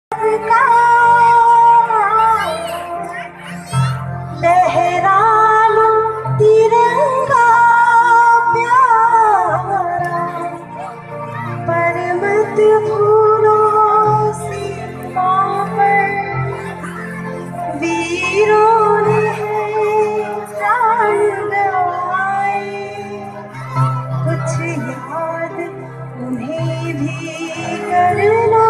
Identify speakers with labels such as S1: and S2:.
S1: का लहरा लो तिरंगा प्यारा, पर मत भूलो सीमा पर वीरों ने प्राण गंवाए। कुछ याद उन्हें भी करना।